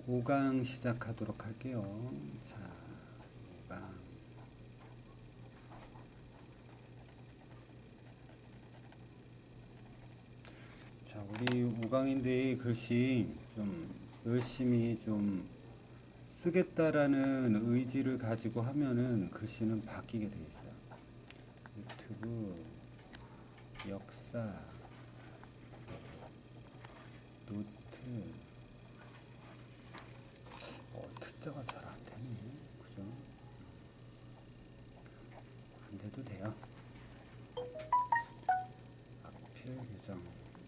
5강 시작하도록 할게요. 자, 5강. 자, 우리 5강인데 글씨 좀 열심히 좀 쓰겠다라는 의지를 가지고 하면은 글씨는 바뀌게 돼 있어요. 유튜브, 역사, 노트, 트자가 잘 안 되네. 그죠? 안 돼도 돼요. 악필 교정.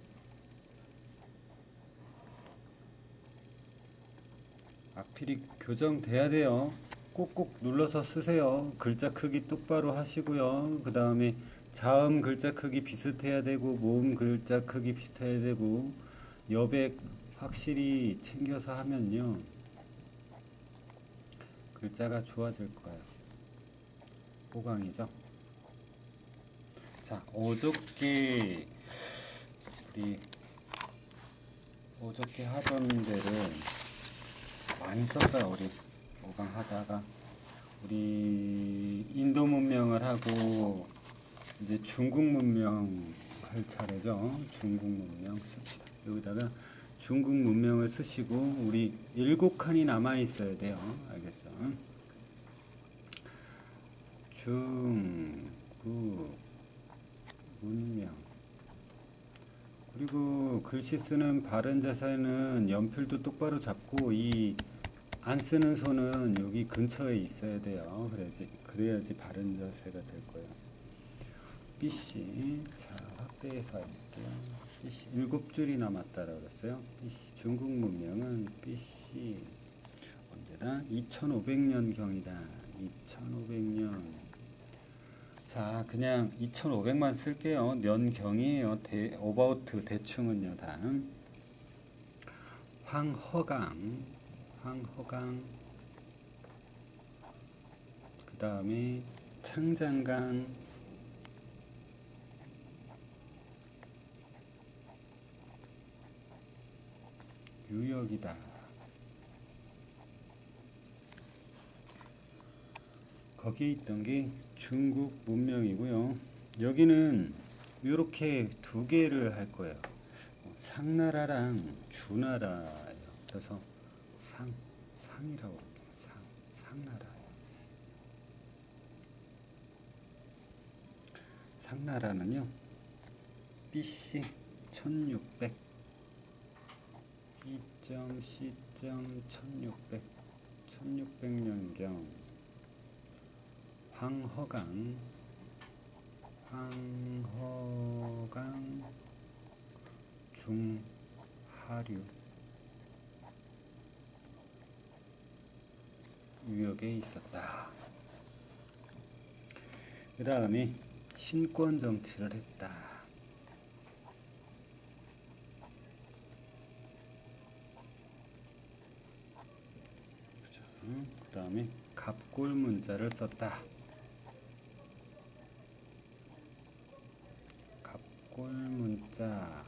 악필이 교정돼야 돼요. 꼭꼭 눌러서 쓰세요. 글자 크기 똑바로 하시고요. 그 다음에 자음 글자 크기 비슷해야 되고 모음 글자 크기 비슷해야 되고 여백 확실히 챙겨서 하면요 글자가 좋아질 거예요. 5강이죠. 자, 어저께 우리 어저께 하던 데를 많이 썼어요. 우리 5강 하다가 우리 인도 문명을 하고 이제 중국 문명 할 차례죠. 중국 문명 씁시다. 여기다가 중국 문명을 쓰시고 우리 7칸이 남아 있어야 돼요. 알겠죠? 중국 문명. 그리고 글씨 쓰는 바른 자세는 연필도 똑바로 잡고 이 안 쓰는 손은 여기 근처에 있어야 돼요. 그래야지 바른 자세가 될 거예요. BC. 자, 확대해서 할게요. BC 7줄이 남았다라고 그랬어요. BC 중국 문명은 BC 언제다? 2500년 경이다. 2500년. 자, 그냥 2500만 쓸게요. 년경이에요. 어바우트 대충은요. 다음 황허강. 그 다음에 창장강, 유역이다. 거기에 있던 게 중국 문명이고요. 여기는 이렇게 두 개를 할 거예요. 상나라랑 주나라예요. 그래서 상이라고 할게요. 상나라. 상나라는요. BC 1600 2.C 1600 1600년경 황허강 중하류 유역에 있었다. 그 다음에 신권 정치를 했다. 그 다음에 갑골 문자를 썼다. 갑골 문자.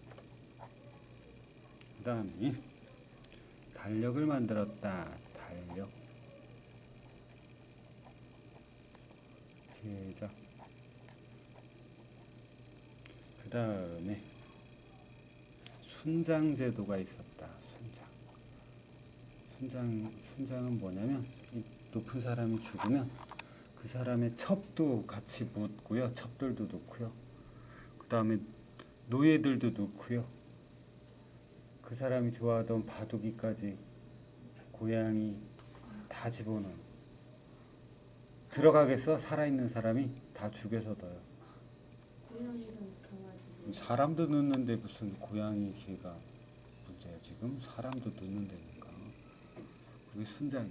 그 다음에 달력을 만들었다. 달력. 제작. 그 다음에 순장제도가 있었다. 순장은 뭐냐면 이 높은 사람이 죽으면 그 사람의 첩도 같이 묻고요. 첩들도 넣고요. 그 다음에 노예들도 넣고요. 그 사람이 좋아하던 바둑이까지 고양이 다 집어넣어요. 들어가겠어? 살아있는 사람이 다 죽여서 넣어요. 사람도 넣는데 무슨 고양이 개가 문제야 지금? 사람도 넣는다니까. 그게 순장이.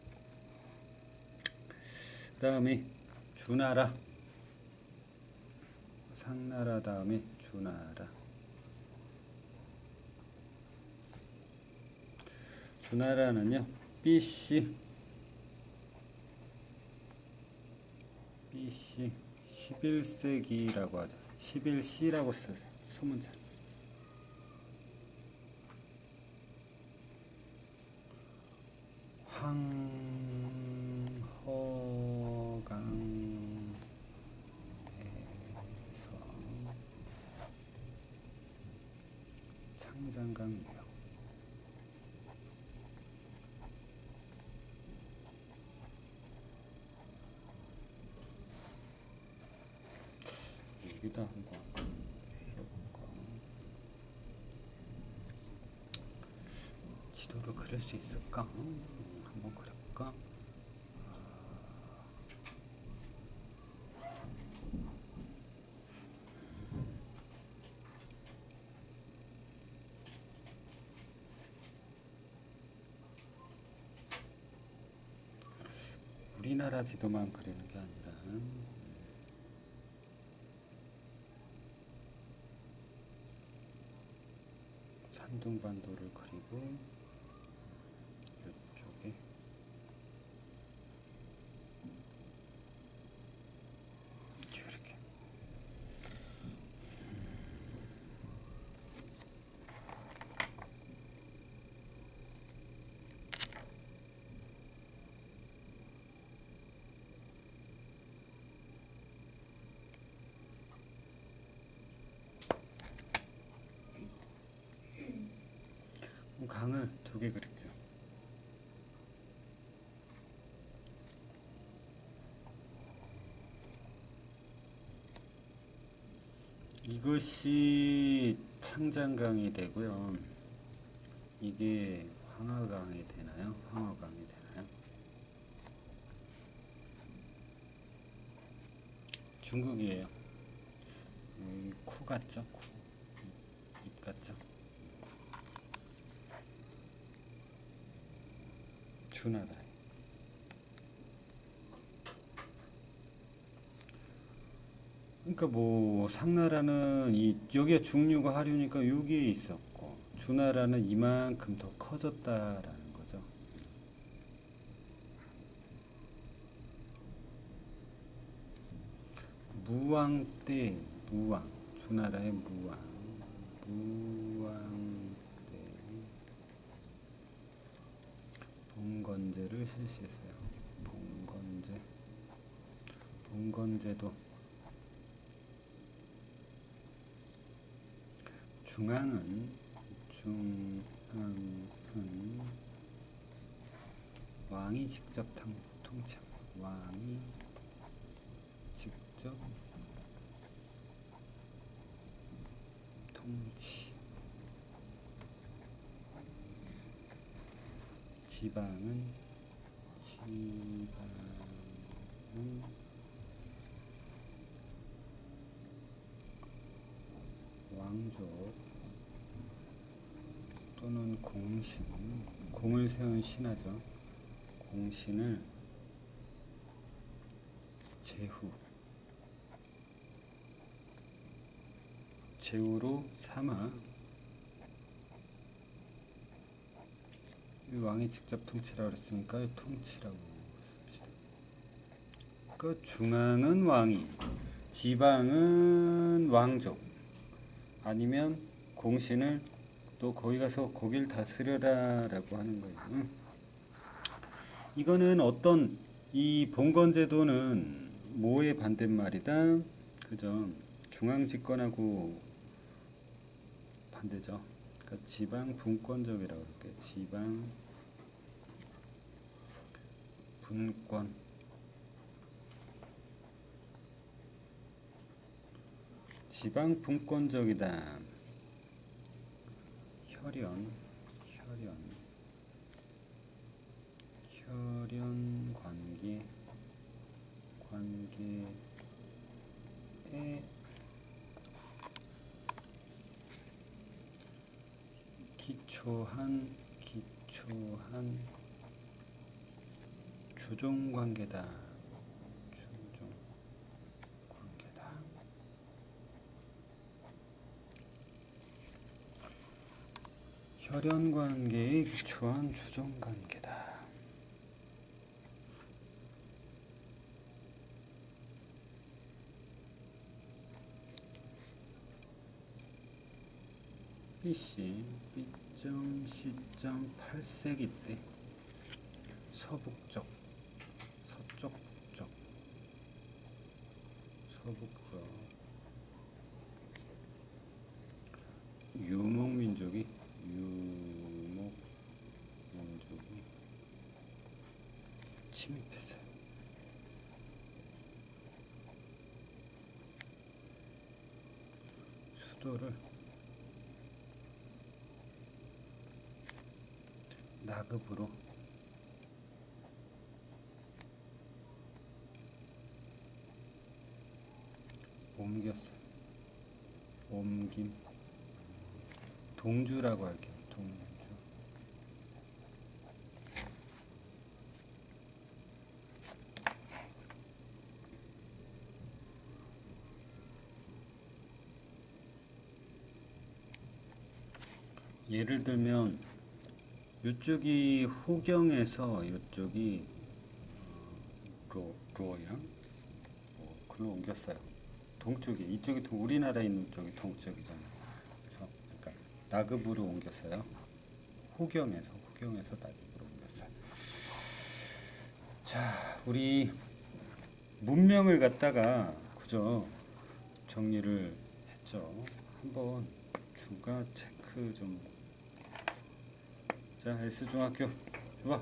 그 다음에 주나라. 상나라 다음에 주나라. 주나라는요. BC 11세기라고 하죠. 11C라고 쓰세요. 소문자. 황허강에서 창장강 유역. 여기다 한번 해볼까? 지도를 그릴 수 있을까? 한번 그려볼까? 우리나라 지도만 그리는 게 아니라 산둥반도를 그리고 이쪽에 이렇게 강을 두 개 그릴게요. 이것이 창장강이 되고요. 이게 황하강이 되나요? 황허강이 되나요? 중국이에요. 코 같죠? 코. 입 같죠? 주나라. 그러니까 뭐 상나라는 여기가 중류가 하류니까 여기에 있었고 주나라는 이만큼 더 커졌다라는 거죠. 무왕 때 주나라의 무왕 때 봉건제를 실시했어요. 봉건제도 중앙은 왕이 직접 통치. 왕이 직접 통치. 지방은 왕족 또는 공신, 공을 세운 신하죠. 공신을 제후로 삼아 왕이 직접 통치라고 그랬으니까 통치라고 씁시다. 그 중앙은 왕이, 지방은 왕족, 아니면 공신을 또 거기 가서 거길 다스려라 라고 하는 거예요. 이거는 어떤 이 봉건제도는 뭐의 반대말이다? 그죠? 중앙집권하고 반대죠. 그러니까 지방 분권적이라고 할게요. 지방 분권. 지방 분권적이다. 혈연 관계에 기초한 주종 관계다. 혈연 관계에 기초한 주종 관계다. B씨 B점 C점 8세기 때 서북쪽, 서쪽, 북쪽, 서북쪽. 유목민족이 침입했어요. 수도를 나급으로 옮겼어요. 옮김. 동주라고 할게요. 동주. 예를 들면 이쪽이 호경에서 이쪽이 로양 글로 옮겼어요. 동쪽이 이쪽이 우리나라에 있는 쪽이 동쪽이잖아요. 그래서 그러니까 나급으로 옮겼어요. 호경에서 나급으로 옮겼어요. 자, 우리 문명을 갖다가 그죠 정리를 했죠. 한번 중간 체크 좀. 자, S중학교 봐.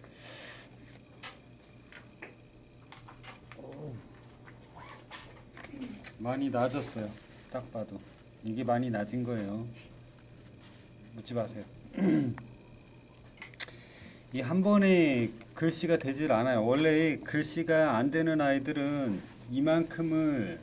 많이 낮았어요. 딱 봐도 이게 많이 낮은 거예요. 묻지 마세요. 이 한 번에 글씨가 되질 않아요. 원래 글씨가 안 되는 아이들은 이만큼을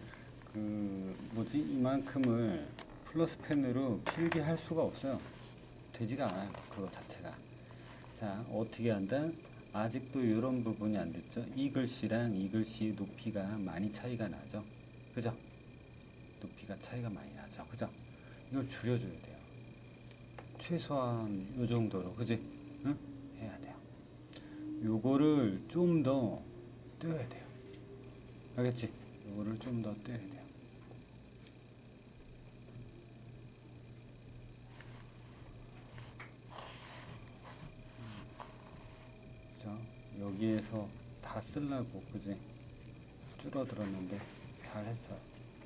이만큼을 플러스 펜으로 필기할 수가 없어요. 되지가 않아요. 그거 자체가. 자, 어떻게 한다? 아직도 이런 부분이 안 됐죠. 이 글씨랑 이 글씨의 높이가 많이 차이가 나죠. 그죠? 높이가 차이가 많이 나죠. 그죠? 이걸 줄여줘야 돼요. 최소한 요 정도로. 그지? 응? 해야 돼요. 요거를 좀 더 떼야 돼요. 알겠지? 요거를 좀 더 떼야 돼요. 여기에서 다 쓰려고 그지? 줄어들었는데 잘했어요.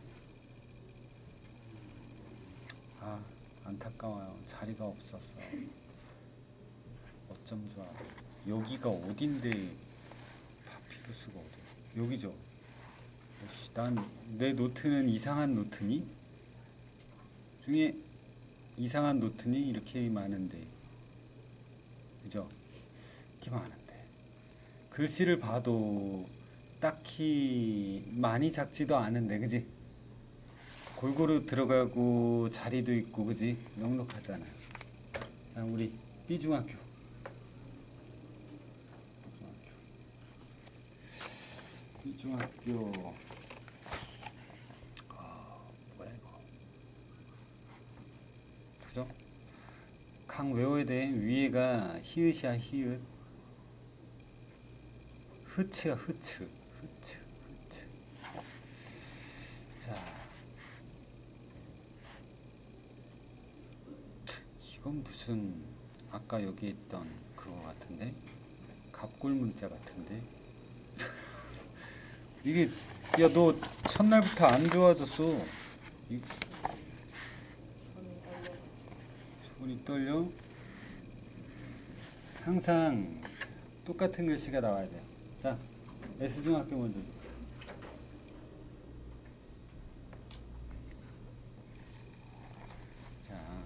아, 안타까워요. 자리가 없었어. 어쩜 좋아. 여기가 어딘데 파피루스가 어디? 여기죠. 난 내 노트는 이상한 노트니? 중에 이상한 노트니 이렇게 많은데, 그죠? 이렇게 많은데 글씨를 봐도 딱히 많이 작지도 않은데, 그지? 골고루 들어가고 자리도 있고, 그지? 넉넉하잖아요. 자, 우리 B중학교. B중학교. 뭐야 이거? 그죠? 강 외워야 돼. 위에가 히읗이야, 히읗. 흐츠야, 흐츠. 자, 이건 무슨 아까 여기 있던 그거 같은데? 갑골 문자 같은데? 이게 야, 너 첫날부터 안 좋아졌어. 손이 떨려? 항상 똑같은 글씨가 나와야 돼요. 자, S중학교 먼저. 자,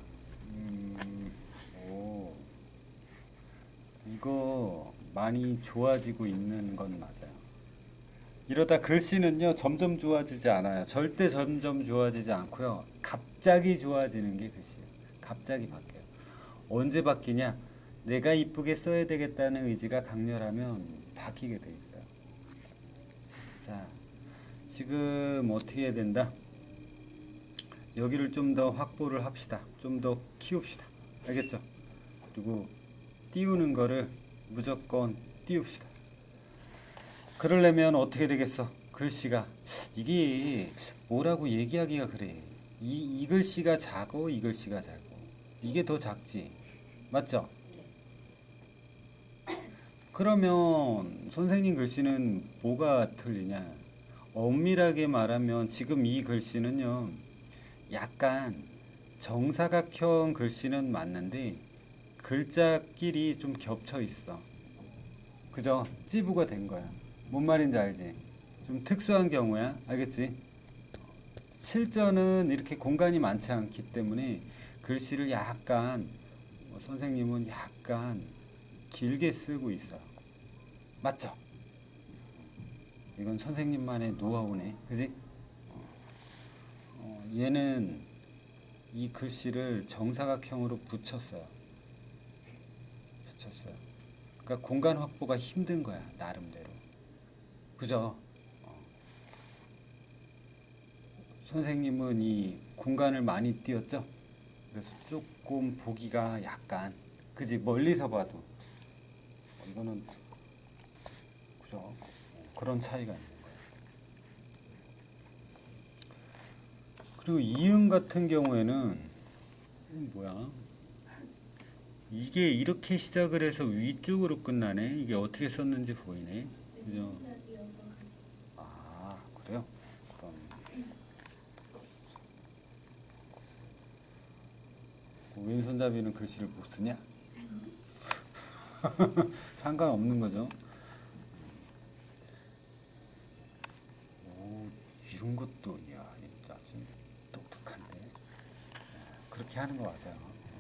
이거 많이 좋아지고 있는 건 맞아요. 이러다 글씨는요 점점 좋아지지 않아요. 절대 점점 좋아지지 않고요. 갑자기 좋아지는 게 글씨예요. 갑자기 바뀌어요. 언제 바뀌냐? 내가 이쁘게 써야 되겠다는 의지가 강렬하면 바뀌게 돼 있어요. 자, 지금 어떻게 해야 된다? 여기를 좀 더 확보를 합시다. 좀 더 키웁시다. 알겠죠? 그리고 띄우는 거를 무조건 띄웁시다. 그러려면 어떻게 되겠어? 글씨가 이게 뭐라고 얘기하기가 그래. 이 글씨가 작고 이 글씨가 작고 이게 더 작지. 맞죠? 그러면 선생님 글씨는 뭐가 틀리냐? 엄밀하게 말하면 지금 이 글씨는요, 약간 정사각형 글씨는 맞는데 글자끼리 좀 겹쳐 있어. 그죠? 찌부가 된 거야. 뭔 말인지 알지? 좀 특수한 경우야. 알겠지? 실전은 이렇게 공간이 많지 않기 때문에 글씨를 약간 선생님은 약간 길게 쓰고 있어요. 맞죠? 이건 선생님만의 노하우네. 그지? 얘는 이 글씨를 정사각형으로 붙였어요. 그러니까 공간 확보가 힘든 거야, 나름대로. 그죠? 선생님은 이 공간을 많이 띄웠죠? 그래서 조금 보기가 약간, 그지? 멀리서 봐도. 이거는, 그죠? 그런 차이가 있는 거예요. 그리고 이응 같은 경우에는, 뭐야? 이게 이렇게 시작을 해서 위쪽으로 끝나네? 이게 어떻게 썼는지 보이네? 그죠? 아, 그래요? 그럼. 왼손잡이는 글씨를 못 쓰냐? 상관없는 거죠. 오, 이런 것도, 이야, 아주 똑똑한데. 그렇게 하는 거 맞아요.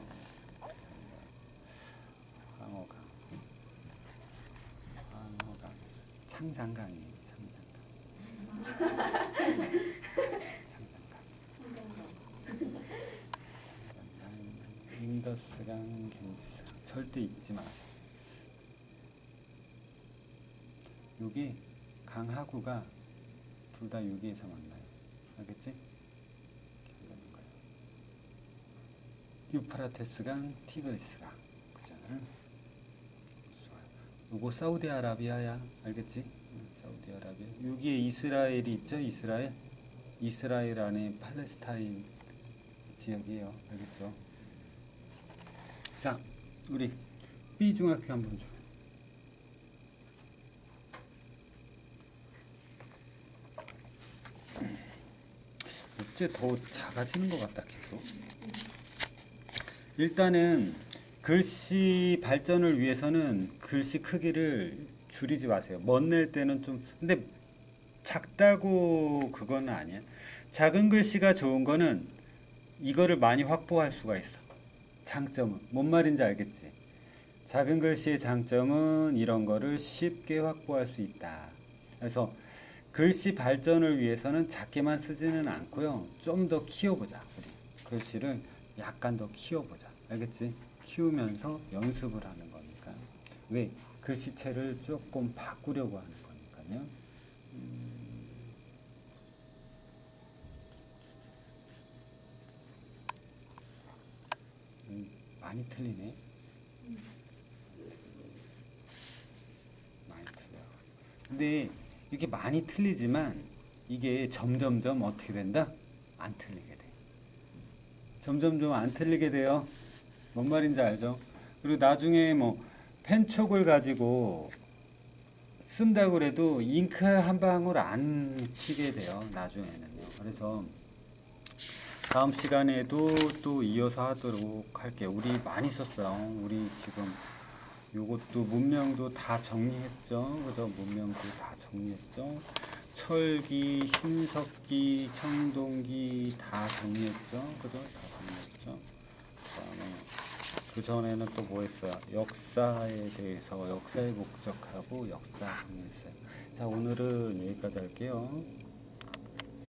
항어강, 창장강이에요. 창장강. 인더스강, 겐지스강. 절대 잊지 마세요. 여기 강하구가 둘 다 여기에서 만나요. 알겠지? 유프라테스강, 티그리스강. 그잖아. 요거 사우디아라비아야. 알겠지? 사우디아라비아. 여기에 이스라엘이 있죠? 이스라엘 안에 팔레스타인 지역이에요. 알겠죠? 자, 우리 B 중학교 한번 줘. 어째 더 작아지는 것 같다 계속. 일단은 글씨 발전을 위해서는 글씨 크기를 줄이지 마세요. 멋낼 때는 좀, 근데 작다고 그건 아니야. 작은 글씨가 좋은 거는 이거를 많이 확보할 수가 있어. 장점은 뭔 말인지 알겠지? 작은 글씨의 장점은 이런 거를 쉽게 확보할 수 있다. 그래서 글씨 발전을 위해서는 작게만 쓰지는 않고요. 좀 더 키워보자. 우리 글씨를 약간 더 키워보자. 알겠지? 키우면서 연습을 하는 거니까. 왜? 글씨체를 조금 바꾸려고 하는 거니까요. 많이 틀리네. 많이 틀려. 근데 이렇게 많이 틀리지만 이게 점점점 어떻게 된다? 안 틀리게 돼. 점점점 안 틀리게 돼요. 뭔 말인지 알죠? 그리고 나중에 뭐 펜촉을 가지고 쓴다고 그래도 잉크 한 방울 안 튀게 돼요. 나중에는요. 그래서 다음 시간에도 또 이어서 하도록 할게요. 우리 많이 썼어요. 우리 지금 요것도 문명도 다 정리했죠. 그죠? 문명도 다 정리했죠. 철기, 신석기, 청동기 다 정리했죠. 그죠? 다 정리했죠. 그다음에 그 전에는 또 뭐 했어요? 역사에 대해서 역사의 목적하고 역사 정리했어요. 자, 오늘은 여기까지 할게요.